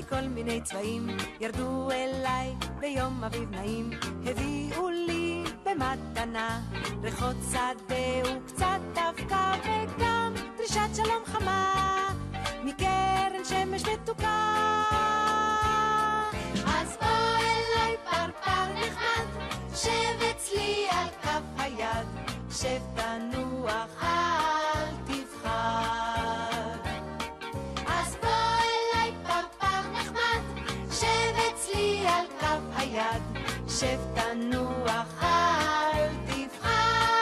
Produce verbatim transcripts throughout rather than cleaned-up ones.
כל מיני צבעים ירדו אליי ביום אביב נעים, הביאו לי במתנה ריחות שדה וקצת אבקה וגם דרישת שלום חמה מקרן שמש מתוקה. אז בוא אליי פרפר נחמד, שב אצלי על כף היד, שב תנוח אל תפחד. אז בוא אליי פרפר נחמד, שב אצלי על כף היד, שב תנוח אל תפחד.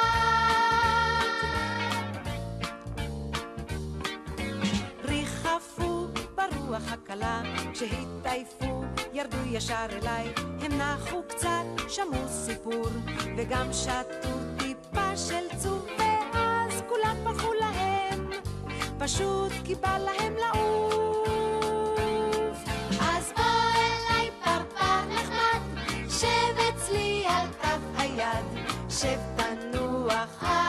ריחפו ברוח הקלה, כשהתעייפו ירדו ישר אליי, הם נחו קצת, שמעו סיפור וגם שתו טיפה של צוף, ואז כולם ברחו להם, פשוט כי בא להם לעוף. אז בוא אליי פרפר נחמד, שב אצלי על כף היד, שב תנוח